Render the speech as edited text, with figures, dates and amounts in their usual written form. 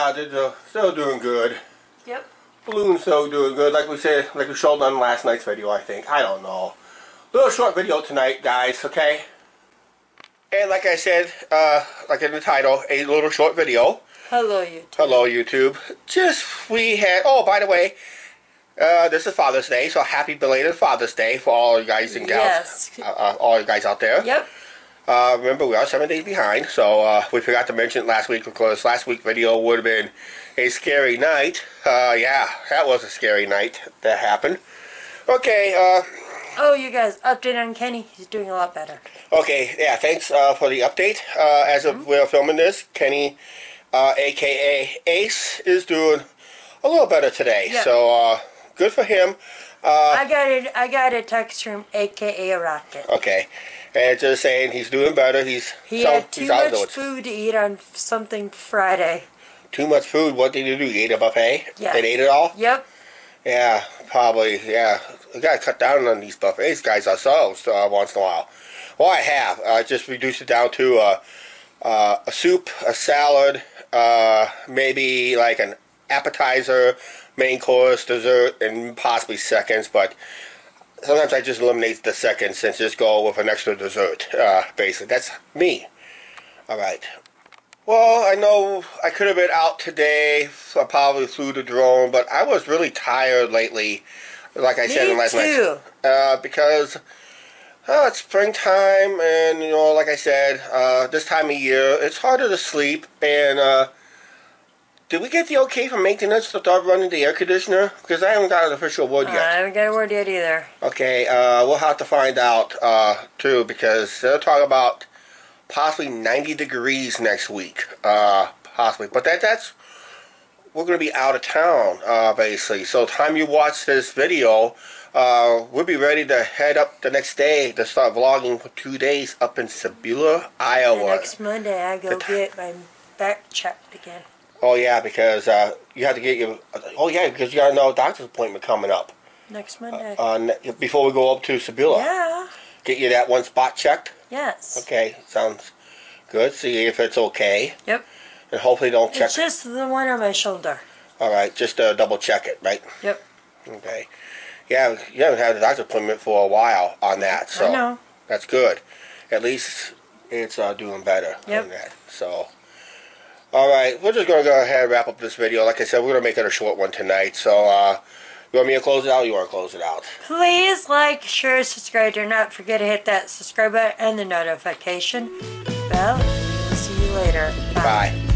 they're still doing good. Yep. Balloon's still doing good, like we said, like we showed on last night's video, I think. I don't know. Little short video tonight, guys, okay? And like I said, like in the title, a little short video. Hello, YouTube. Hello, YouTube. We had, oh, by the way, this is Father's Day, so happy belated Father's Day for all you guys and gals. Yes. All you guys out there. Yep. Remember, we are 7 days behind, so we forgot to mention it last week, because last week's video would have been a scary night. Yeah, that was a scary night that happened. Okay, oh, you guys, update on Kenny. He's doing a lot better. Okay, yeah, thanks for the update. As of we're filming this, Kenny, a.k.a. Ace, is doing a little better today. Yep. So, good for him. I got a text from a.k.a. Rocket. Okay, and just saying he's doing better. He had too much food to eat on something Friday. Too much food? What did he do? He ate a buffet? Yeah. They ate it all? Yep. Yeah, probably, yeah. We gotta cut down on these buffets, guys, ourselves, once in a while. Well, I have. I just reduced it down to a soup, a salad, maybe like an appetizer, main course, dessert, and possibly seconds, but sometimes I just eliminate the seconds and just go with an extra dessert, basically. That's me. Alright. Well, I know I could have been out today. I probably flew the drone, but I was really tired lately, like I said in last night. Because it's springtime, and, you know, like I said, this time of year, it's harder to sleep, and, did we get the okay from maintenance to start running the air conditioner? Because I haven't got an official word yet. I haven't got a word yet either. Okay, we'll have to find out, too, because they're talking about possibly 90 degrees next week, possibly. But that's, we're going to be out of town, basically. So the time you watch this video, we'll be ready to head up the next day to start vlogging for 2 days up in Sebula, Iowa. And next Monday I go get my back checked again. Oh yeah, because you have to get your, oh yeah, because you got another doctor's appointment coming up. Next Monday. Before we go up to Sebula. Yeah. Get you that one spot checked? Yes. Okay, sounds good. See if it's okay. Yep. And hopefully don't check. It's just the one on my shoulder. Alright, just double check it, right? Yep. Okay. Yeah, you haven't had a doctor's appointment for a while on that, so I know. That's good. At least it's doing better than that. So, alright, we're just going to go ahead and wrap up this video. Like I said, we're going to make it a short one tonight, so you want me to close it out or you want to close it out? Please like, share, subscribe. Do not forget to hit that subscribe button and the notification bell. We'll see you later. Bye.